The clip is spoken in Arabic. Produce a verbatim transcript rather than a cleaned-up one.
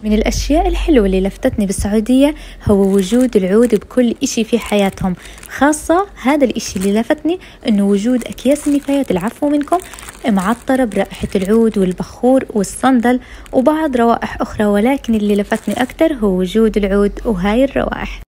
من الأشياء الحلوة اللي لفتتني بالسعودية هو وجود العود بكل إشي في حياتهم، خاصة هذا الإشي اللي لفتني إنه وجود أكياس النفايات العفو منكم معطرة برائحة العود والبخور والصندل وبعض روائح أخرى، ولكن اللي لفتني أكتر هو وجود العود وهاي الروائح.